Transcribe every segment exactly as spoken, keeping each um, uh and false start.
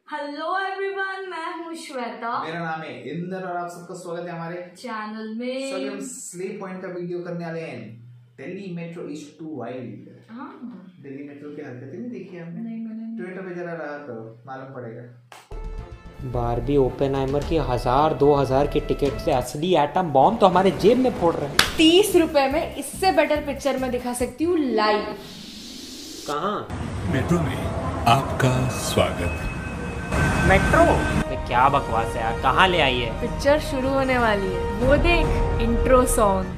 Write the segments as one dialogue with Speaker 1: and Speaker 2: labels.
Speaker 1: Hello everyone, मैं हूँ श्वेता।
Speaker 2: मेरा नाम है इंदर और आप सबका स्वागत है हमारे
Speaker 1: चैनल में।
Speaker 2: सो हम स्लीप पॉइंट का वीडियो करने वाले हैं। Delhi metro is too wild.
Speaker 1: हाँ,
Speaker 2: दिल्ली मेट्रो की हरकतें नहीं देखी आपने?
Speaker 1: नहीं मैंने।
Speaker 2: ट्विटर पे जरा रहा तो मालूम पड़ेगा।
Speaker 3: बारबी ओपेनहाइमर की हजार दो हजार की टिकट से असली एटम बॉम्ब तो हमारे जेब में फोड़ रहे हैं।
Speaker 1: तीस रुपए में इससे बेटर पिक्चर में दिखा सकती हूँ लाइव।
Speaker 3: कहाँ?
Speaker 4: मेट्रो में आपका स्वागत।
Speaker 3: मेट्रो में क्या बकवास है यार, कहाँ ले आई है?
Speaker 1: पिक्चर शुरू होने वाली है, वो देख इंट्रो सॉन्ग।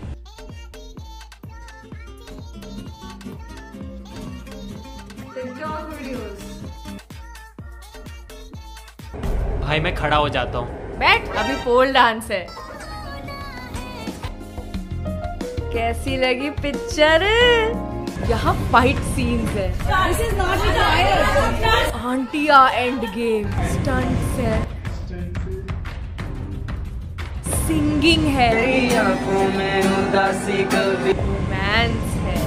Speaker 3: भाई मैं खड़ा हो जाता हूँ।
Speaker 1: बैठ, अभी पोल डांस है। कैसी लगी पिक्चर? यहाँ फाइट सीन्स है। This is not required. आंटिया एंड गेम, स्टंट्स है, सिंगिंग है, रोमांस है।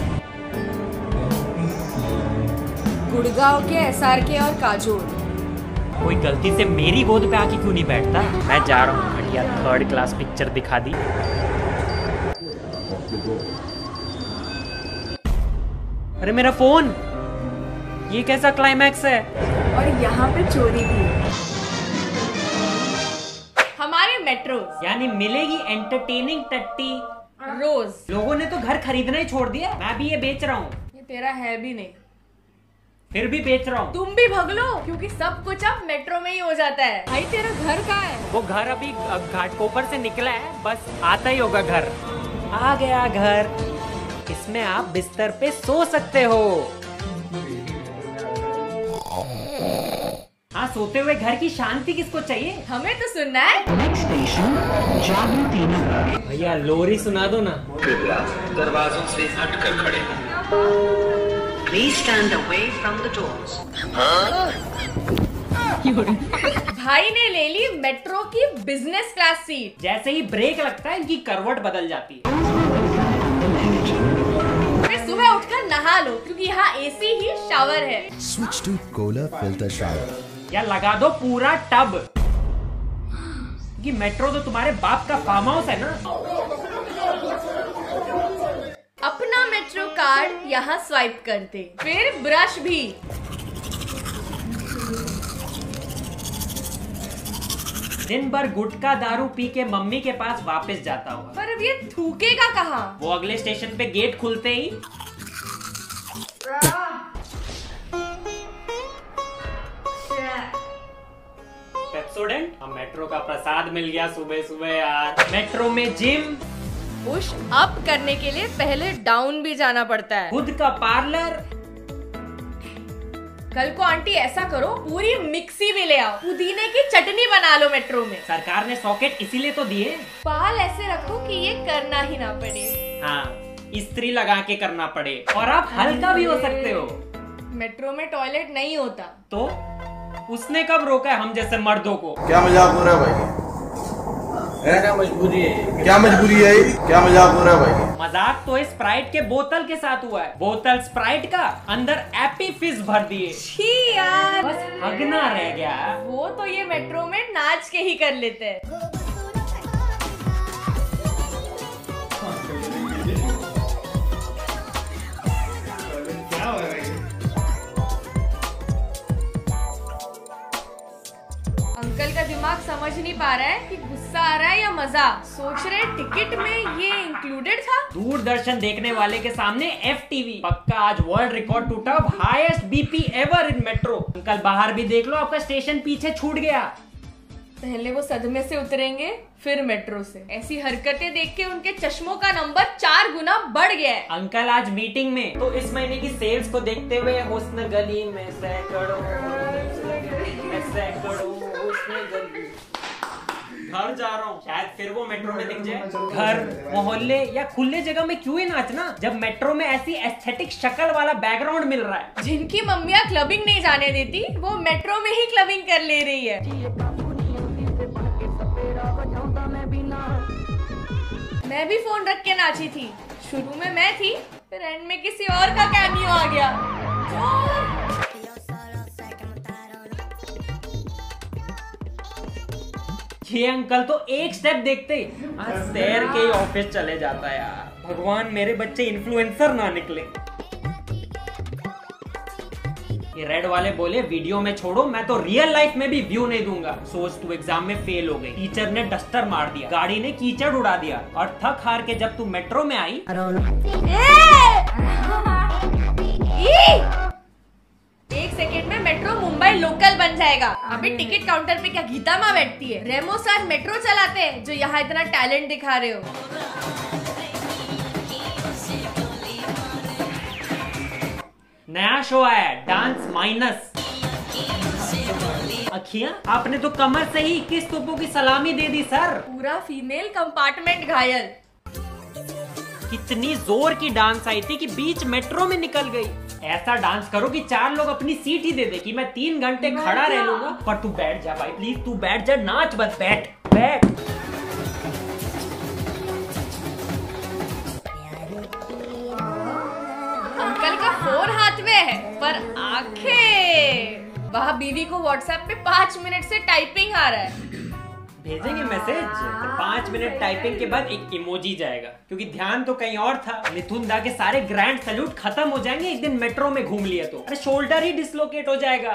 Speaker 1: गुड़गांव के एस आर के और काजोल।
Speaker 3: कोई गलती से मेरी गोद पे आके क्यों नहीं बैठता? मैं जा रहा हूँ, घटिया थर्ड क्लास पिक्चर दिखा दी। अरे मेरा फोन, ये कैसा क्लाइमैक्स है?
Speaker 1: और यहाँ पे चोरी भी। हमारे मेट्रो
Speaker 3: यानी मिलेगी एंटरटेनिंग टट्टी
Speaker 1: रोज।
Speaker 3: लोगों ने तो घर खरीदना ही छोड़ दिया, मैं भी ये बेच रहा हूँ।
Speaker 1: ये तेरा है भी नहीं,
Speaker 3: फिर भी बेच रहा हूँ।
Speaker 1: तुम भी भग लो, क्योंकि सब कुछ अब मेट्रो में ही हो जाता है। भाई तेरा घर कहाँ है?
Speaker 3: वो घर अभी घाटकोपर से निकला है, बस आता ही होगा घर। आ गया घर, इसमें आप बिस्तर पे सो सकते हो। हाँ, सोते हुए घर की शांति किसको चाहिए?
Speaker 1: हमें तो सुनना है।
Speaker 3: भैया लोरी सुना दो ना।
Speaker 5: दरवाजों से हटकर खड़े हो। Please stand away from the doors.
Speaker 1: भाई ने ले ली मेट्रो की बिजनेस क्लास सीट।
Speaker 3: जैसे ही ब्रेक लगता है इनकी करवट बदल जाती है।
Speaker 1: फिर सुबह उठकर नहा लो, क्योंकि यहाँ एसी ही शावर है।
Speaker 6: Switch to Kohler filter shower.
Speaker 3: या लगा दो पूरा टब, कि मेट्रो तो तुम्हारे बाप का फार्म हाउस है ना।
Speaker 1: अपना मेट्रो कार्ड यहाँ स्वाइप करते, फिर ब्रश भी।
Speaker 3: दिन भर गुटखा दारू पी के मम्मी के पास वापस जाता हुआ।
Speaker 1: पर अब ये थूकेगा कहाँ?
Speaker 3: वो अगले स्टेशन पे गेट खुलते ही पेप्सोडेंट, हम मेट्रो का प्रसाद मिल गया सुबह सुबह यार। मेट्रो में जिम,
Speaker 1: पुश अप करने के लिए पहले डाउन भी जाना पड़ता है।
Speaker 3: खुद का पार्लर।
Speaker 1: कल को आंटी ऐसा करो, पूरी मिक्सी भी ले आओ, पुदीने की चटनी बना लो मेट्रो में।
Speaker 3: सरकार ने सॉकेट इसीलिए तो दिए।
Speaker 1: बाल ऐसे रखो कि ये करना ही ना पड़े।
Speaker 3: हाँ, इस्त्री लगा के करना पड़े, और आप हल्का भी हो सकते हो।
Speaker 1: मेट्रो में टॉयलेट नहीं होता
Speaker 3: तो उसने कब रोका है हम जैसे मर्दों को?
Speaker 7: क्या मजाक हो रहा है भाई? क्या मजबूरी है? क्या मजबूरी है? क्या मजाक हो रहा है भाई?
Speaker 3: मजाक तो स्प्राइट के बोतल के साथ हुआ है। बोतल स्प्राइट का, अंदर एपी फिज भर दिए।
Speaker 1: छी यार,
Speaker 3: बस हगना रह गया।
Speaker 1: वो तो ये मेट्रो में नाच के ही कर लेते हैं। अंकल का दिमाग समझ नहीं पा रहा है कि गुस्सा आ रहा है या मजा। सोच रहे टिकट में ये इंक्लूडेड था।
Speaker 3: दूरदर्शन देखने वाले के सामने एफ टीवी। पक्का आज वर्ल्ड रिकॉर्ड टूटा, highest BP ever in metro. Uncle बाहर भी देख लो, आपका स्टेशन पीछे छूट गया।
Speaker 1: पहले वो सदमे से उतरेंगे, फिर मेट्रो से। ऐसी हरकतें देख के उनके चश्मों का नंबर चार गुना बढ़ गया है।
Speaker 3: अंकल आज मीटिंग में, तो इस महीने की सेल्स को देखते हुए हुस्न गली में सैकड़ों सैकड़ों हुस्न गली। घर जा रहा हूँ, शायद फिर वो मेट्रो में दिख जाए। घर, मोहल्ले या खुले जगह में क्यों ही नाचना, जब मेट्रो में ऐसी एस्थेटिक शक्ल वाला बैकग्राउंड मिल रहा है।
Speaker 1: जिनकी मम्मियाँ क्लबिंग नहीं जाने देती, वो मेट्रो में ही क्लबिंग कर ले रही है। मैं भी फोन रख के नाची थी। शुरू में मैं थी, फिर एंड में किसी और का कैमियो आ गया।
Speaker 3: ये अंकल तो एक स्टेप देखते आज सैर के ही ऑफिस चले जाता है यार। भगवान मेरे बच्चे इन्फ्लुएंसर ना निकले। ये रेड वाले बोले वीडियो में छोड़ो, मैं तो रियल लाइफ में भी व्यू नहीं दूंगा। सोच तू एग्जाम में फेल हो गई, टीचर ने डस्टर मार दिया, गाड़ी ने कीचड़ उड़ा दिया और थक हार के जब तू मेट्रो में आई
Speaker 1: एक सेकेंड में मेट्रो मुंबई लोकल बन जाएगा। अभी टिकट काउंटर पे क्या गीता माँ बैठती है? रेमो सर मेट्रो चलाते हैं जो यहाँ इतना टैलेंट दिखा रहे हो।
Speaker 3: नया शो आया है डांस माइनस। अखियां आपने तो कमर से ही इक्कीस तोपों की सलामी दे दी सर।
Speaker 1: पूरा फीमेल कंपार्टमेंट घायल।
Speaker 3: कितनी जोर की डांस आई थी कि बीच मेट्रो में निकल गई। ऐसा डांस करो कि चार लोग अपनी सीट ही दे दे कि मैं तीन घंटे खड़ा रह लूंगा। पर तू बैठ जा भाई प्लीज, तू बैठ जा, नाच बस, बैठ बैठ।
Speaker 1: अंकल का फोन हाथ में है पर आंखें। वह बीवी को व्हाट्सएप पे पाँच मिनट से टाइपिंग आ रहा है।
Speaker 3: भेजेंगे मैसेज तो पाँच मिनट टाइपिंग के बाद एक इमोजी जाएगा, क्योंकि ध्यान तो कहीं और था। मिथुन दा के सारे ग्रैंड सैल्यूट खत्म हो जाएंगे एक दिन मेट्रो में घूम लिया तो। अरे शोल्डर ही डिसलोकेट हो जाएगा।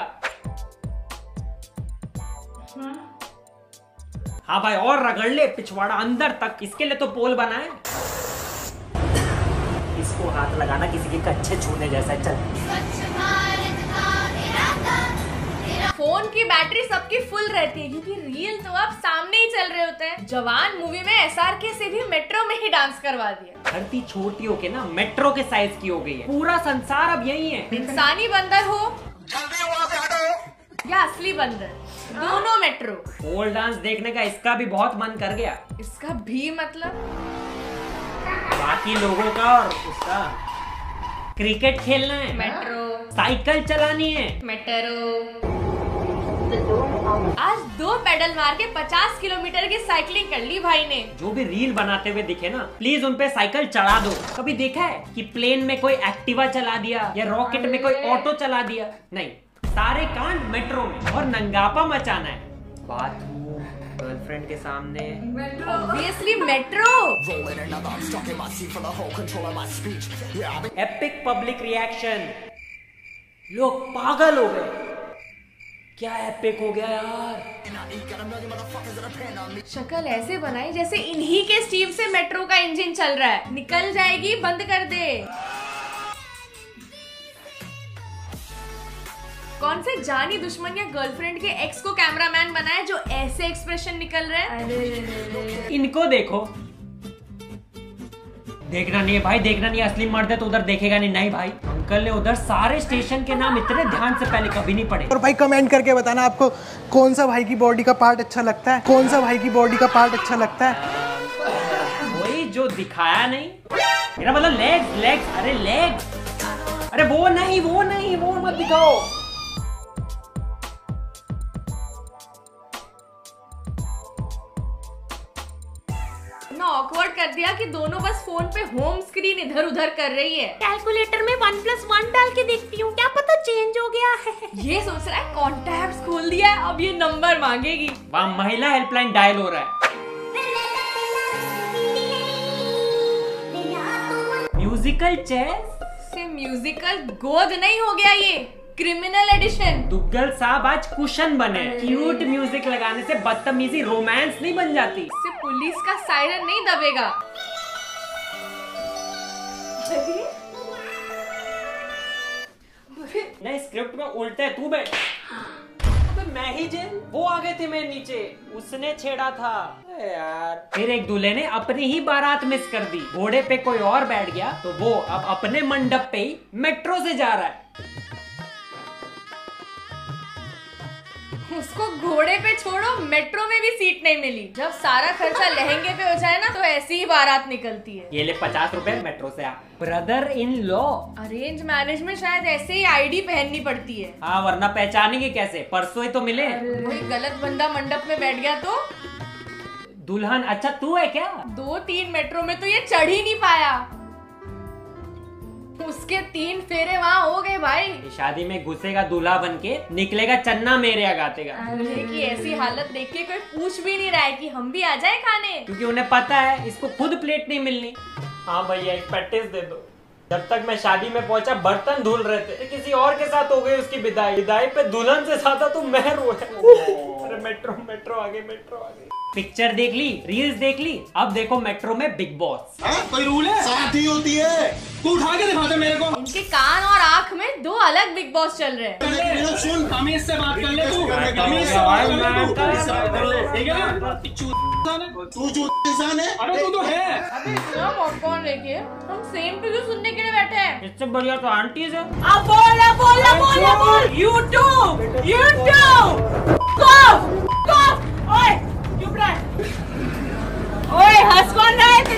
Speaker 3: हाँ भाई और रगड़ ले पिछवाड़ा अंदर तक, इसके लिए तो पोल बना है। इसको हाथ लगाना किसी के कच्चे छूने जैसा है। चल
Speaker 1: फोन की बैटरी सबकी फुल रहती है क्योंकि रील तो अब सामने ही चल रहे होते हैं। जवान मूवी में एसआरके से भी मेट्रो में ही डांस करवा दिया।
Speaker 3: धरती छोटी हो के ना मेट्रो के साइज की हो गई है। पूरा संसार अब यही है।
Speaker 1: इंसानी बंदर हो या असली बंदर, दोनों मेट्रो।
Speaker 3: पोल डांस देखने का इसका भी बहुत मन कर गया।
Speaker 1: इसका भी मतलब
Speaker 3: बाकी लोगों का और उसका। क्रिकेट खेलना है
Speaker 1: मेट्रो,
Speaker 3: साइकिल चलानी है
Speaker 1: मेट्रो। आज दो पेडल मार के पचास किलोमीटर की साइकिलिंग कर ली भाई ने।
Speaker 3: जो भी रील बनाते हुए दिखे ना प्लीज उन पे साइकिल चढ़ा दो। कभी देखा है कि प्लेन में कोई एक्टिवा चला दिया या रॉकेट में कोई ऑटो चला दिया? नहीं, सारे कांड मेट्रो में। और नंगापा मचाना है बाथरूम, गर्लफ्रेंड के सामने,
Speaker 1: obviously metro.
Speaker 3: Epic public reaction. लोग पागल हो गए। क्या एपिक हो गया यार।
Speaker 1: शक्ल ऐसे बनाई जैसे इन्हीं के स्टीव से मेट्रो का इंजन चल रहा है। निकल जाएगी, बंद कर दे। कौन से जानी दुश्मन या गर्लफ्रेंड के एक्स को कैमरामैन बनाया जो ऐसे एक्सप्रेशन निकल रहे हैं?
Speaker 3: इनको देखो। देखना नहीं है भाई, देखना नहीं है। असली मर्द है तो उधर देखेगा नहीं। नहीं भाई, अंकल ने उधर सारे स्टेशन के नाम इतने ध्यान से पहले कभी नहीं पढ़े।
Speaker 8: और भाई कमेंट करके बताना आपको कौन सा भाई की बॉडी का पार्ट अच्छा लगता है, कौन सा भाई की बॉडी का पार्ट अच्छा लगता है।
Speaker 3: वही जो दिखाया नहीं, मेरा मतलब लेग्स लेग्स। अरे लेग्स, अरे वो नहीं वो नहीं वो मत दिखाओ।
Speaker 1: ऑकवर्ड कर दिया कि दोनों बस फोन पे होम स्क्रीन इधर उधर कर रही है। कैलकुलेटर में वन प्लस वन डाल के देखती हूँ, क्या पता चेंज हो गया है। ये सोच रहा है कॉन्टैक्ट्स खोल दिया है, अब ये नंबर मांगेगी।
Speaker 3: वहाँ महिला हेल्पलाइन डायल हो रहा है। म्यूजिकल चेस
Speaker 1: से म्यूजिकल गोद नहीं हो गया ये, क्रिमिनल एडिशन।
Speaker 3: दुग्गल साहब आज कुशन बने। क्यूट म्यूजिक लगाने से बदतमीजी रोमांस नहीं बन जाती।
Speaker 1: इससे पुलिस का सायरन नहीं दबेगा।
Speaker 3: नहीं, स्क्रिप्ट में उल्टे है, तू बैठ। तो मैं ही जेल, वो आ गए थे मैं नीचे, उसने छेड़ा था यार। फिर एक दूल्हे ने अपनी ही बारात मिस कर दी। घोड़े पे कोई और बैठ गया तो वो अब अपने मंडप पे ही मेट्रो से जा रहा है।
Speaker 1: उसको घोड़े पे छोड़ो, मेट्रो में भी सीट नहीं मिली। जब सारा खर्चा लहंगे पे हो जाए ना तो ऐसी ही बारात निकलती है।
Speaker 3: ये ले पचास रुपए मेट्रो से आ। Brother in law.
Speaker 1: Arrange marriage में शायद ऐसे ही आईडी पहननी पड़ती है।
Speaker 3: हाँ, वरना पहचानेंगे कैसे? परसों ही तो मिले।
Speaker 1: कोई गलत बंदा मंडप में बैठ गया तो?
Speaker 3: दुल्हन अच्छा तू है क्या?
Speaker 1: दो तीन मेट्रो में तो ये चढ़ ही नहीं पाया। उसके तीन फेरे वहाँ हो गए भाई।
Speaker 3: शादी में घुसेगा दूल्हा बन के, निकलेगा चन्ना मेरे गातेगा।
Speaker 1: दूल्हे की ऐसी हालत देख के कोई पूछ भी नहीं रहा है कि हम भी आ जाए खाने,
Speaker 3: क्योंकि उन्हें पता है इसको खुद प्लेट नहीं मिलनी। हाँ भैया एक पैटिस दे दो। जब तक मैं शादी में पहुंचा बर्तन धुल रहे थे, किसी और के साथ हो गई उसकी विदाई। विदाई पे दुल्हन से ज्यादा तो मैं रोया। अरे मेट्रो मेट्रो आगे मेट्रो आगे। पिक्चर देख ली, रील्स देख ली, अब देखो मेट्रो में बिग बॉस।
Speaker 7: कोई रूल है? साथी होती है, तू उठा के दिखा दे मेरे को।
Speaker 1: इनके कान और आँख में दो अलग बिग बॉस चल रहे हैं।
Speaker 7: सुन, तमीज से बात कर ले तू, तमीज से बात कर ले, ठीक है ना? तू जो इंसान है, अरे तू तो है।
Speaker 1: अबे इतना पॉपकॉर्न लेके हम सेम टू यू सुनने के लिए बैठे हैं।
Speaker 3: इससे बढ़िया तो आंटीज है।
Speaker 1: अब बोल बोल बोल बोल यूट्यूब यूट्यूब ओए चुप रह, ओए हंस कौन रहा है?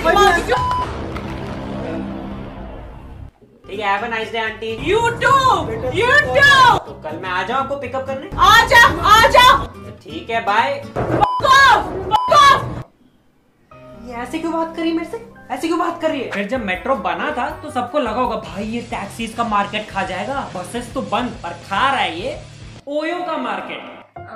Speaker 3: ठीक है, have a nice day aunty.
Speaker 1: YouTube YouTube
Speaker 3: तो कल मैं आ जाऊँ आपको पिकअप करने?
Speaker 1: आजा आजा।
Speaker 3: ठीक है बाय। ये ऐसे क्यों बात करी मेरे से? ऐसे क्यों बात कर रही है? फिर जब मेट्रो बना था तो सबको लगा होगा भाई ये टैक्सीज का मार्केट खा जाएगा, बसेस तो बंद, पर खा रहा है ये ओयो का मार्केट।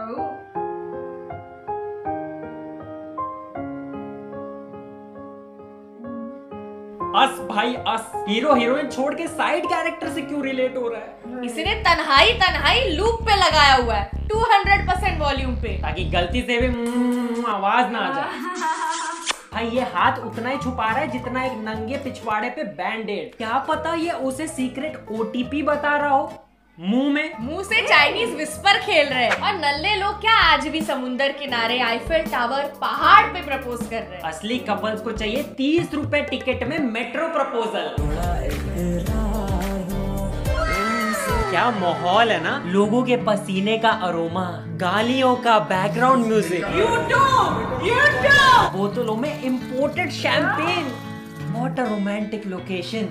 Speaker 3: अस भाई अस, हीरो हीरोइन छोड़ के साइड कैरेक्टर से क्यों रिलेट हो रहा है?
Speaker 1: इसने तन्हाई तन्हाई लूप पे लगाया हुआ है टू हंड्रेड परसेंट वॉल्यूम पे,
Speaker 3: ताकि गलती से भी म्म आवाज ना आ जाए। भाई ये हाथ उतना ही छुपा रहा है जितना एक नंगे पिछवाड़े पे बैंडेड। क्या पता ये उसे सीक्रेट ओटीपी बता रहा हो मुंह में।
Speaker 1: मुंह से चाइनीज विस्पर खेल रहे हैं। और नल्ले लोग क्या आज भी समुंदर किनारे, आईफेल टावर, पहाड़ पे प्रपोज कर रहे हैं।
Speaker 3: असली कपल्स को चाहिए तीस रुपए टिकट में मेट्रो प्रपोजल। क्या माहौल है ना, लोगों के पसीने का अरोमा, गालियों का बैकग्राउंड म्यूजिक, यूट्यूब यूट्यूब बोतलों में imported champagne. What a romantic location.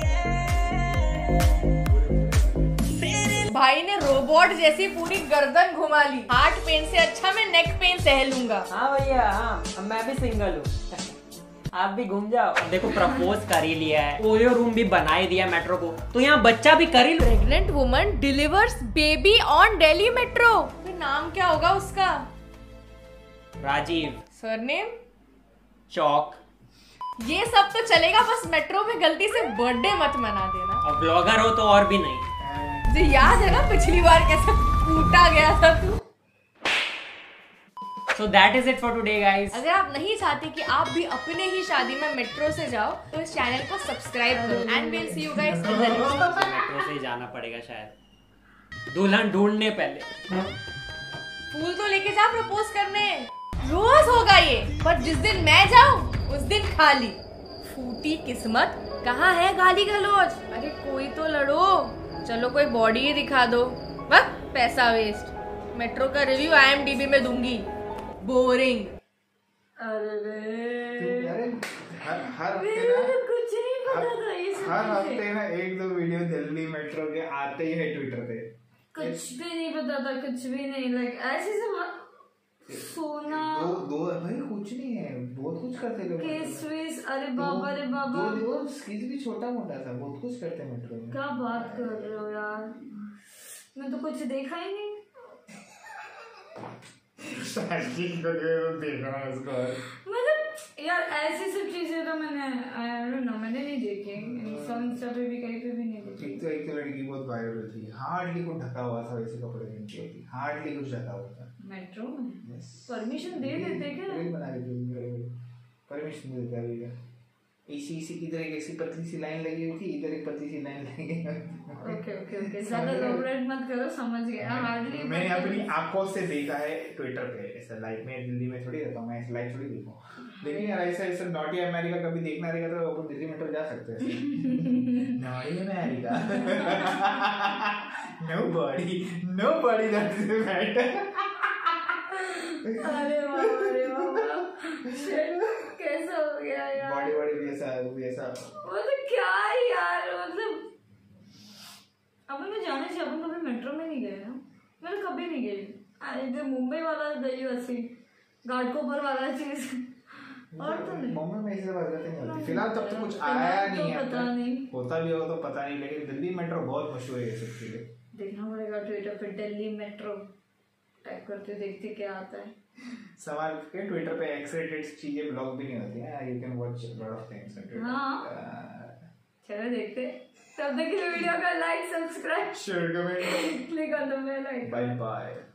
Speaker 1: भाई ने रोबोट जैसी पूरी गर्दन घुमा ली। हार्ट पेन से अच्छा मैं नेक पेन सह लूंगा।
Speaker 3: हाँ भैया हाँ, मैं भी सिंगल हूँ, आप भी घूम जाओ। देखो प्रपोज कर ही लिया है, ओयो रूम भी बना ही दिया मेट्रो को, तो यहाँ बच्चा भी कर ही लो।
Speaker 1: Pregnant woman delivers baby on Delhi metro. नाम क्या होगा उसका?
Speaker 3: राजीव।
Speaker 1: सरनेम?
Speaker 3: चौक।
Speaker 1: ये सब तो चलेगा, बस मेट्रो में गलती से बर्थडे मत मना देना।
Speaker 3: और ब्लॉगर हो तो और भी नहीं।
Speaker 1: तुझे याद है ना पिछली बार कैसे कूटा गया था तू?
Speaker 3: So that is it for today guys.
Speaker 1: अगर आप नहीं चाहते कि आप भी अपने ही शादी में मेट्रो से जाओ तो इस चैनल को सब्सक्राइब करो and we'll see you guys in the next one.
Speaker 3: मेट्रो से ही जाना पड़ेगा शायद, दुल्हन ढूंढने पहले।
Speaker 1: फूल तो लेके जा प्रपोज करने। रोज होगा ये, पर जिस दिन मैं जाऊं उस दिन खाली। फूटी किस्मत, कहाँ है गाली गलौज? अरे कोई तो लड़ो, चलो कोई बॉडी ही दिखा दो। बस पैसा वेस्ट। मेट्रो का review I M D B में दूंगी। बोरिंग।
Speaker 2: अरे हर हर हफ्ते ना
Speaker 1: कुछ नहीं पता था ये सब।
Speaker 2: हर हफ्ते ना एक दो वीडियो दिल्ली मेट्रो के आते ही है ट्विटर पे।
Speaker 1: कुछ भी नहीं पता था, कुछ भी नहीं। लाइक ऐसे सब सोना
Speaker 2: दो दो भाई कुछ नहीं है, बहुत कुछ करते लोग।
Speaker 1: केस वेस, अरे बाबा रे बाबा।
Speaker 2: दो दो स्किज भी छोटा मोटा था, बहुत कुछ करते हैं मेट्रो में।
Speaker 1: क्या बात कर रहे हो यार, मैं तो कुछ देखा ही नहीं।
Speaker 2: देखा उसको
Speaker 1: मतलब यार ऐसी सब चीजें तो मैंने आई डोंट नो मैंने नहीं देखी। इंस्टा पे भी कहीं पे भी नहीं देखी।
Speaker 2: एक तो एक तो लड़की बहुत वायरल थी, हार्डली कुछ ढका हुआ था, वैसे कपड़े पहनती थी, हार्डली कुछ ढका हुआ था।
Speaker 1: मेट्रो में परमिशन दे देते क्या?
Speaker 2: रील बना रही थी, परमिशन दे देता है। इसी इसी इधर एक ऐसी पतली सी लाइन लगी हुई थी, इधर एक पतली सी लाइन लगी हुई थी।
Speaker 1: ओके ओके ओके, ज्यादा एलाबोरेट मत करो, समझ गया। हार्डली
Speaker 2: मैंने अपनी आंखों से देखा है ट्विटर पे। ऐसा लाइव में दिल्ली में थोड़ी रहता हूँ मैं, ऐसा लाइव थोड़ी देखूँ। लेकिन यार ऐसा ऐसा नॉटी अमेरिका कभी देखना रहेगा तो अपन दिल्ली मेट्रो जा सकते हैं। Naughty America nobody nobody that is matter.
Speaker 1: अरे बाबा रे बाबा, कैसा हो गया यार?
Speaker 2: बॉडी बॉडी भी ऐसा भी ऐसा
Speaker 1: वो तो क्या है यार, मतलब अपन में जाने से अपन कभी मेट्रो में नहीं गए ना। मैं तो कभी नहीं गई। अरे जो मुंबई वाला गई वैसी घाटकोपर वाला चीज
Speaker 9: और तो नहीं।
Speaker 2: बॉम्बे में ऐसी हरकतें नहीं होती फिलहाल, तब तो कुछ आया नहीं है,
Speaker 9: पता नहीं
Speaker 2: होता भी होगा तो पता नहीं, लेकिन दिल्ली मेट्रो बहुत मशहूर है ये सब चीजें।
Speaker 9: देखना पड़ेगा ट्विटर पे दिल्ली मेट्रो टाइप करते देखते क्या आता है।
Speaker 2: सवाल के ट्विटर पे एक्स रेटेड चीजें ब्लॉग भी नहीं होती हैं, you can watch lot of things on Twitter.
Speaker 9: हाँ चलो देखते, तब तक के लिए वीडियो का like subscribe
Speaker 2: share comment
Speaker 9: click on the bell icon.
Speaker 2: Bye bye.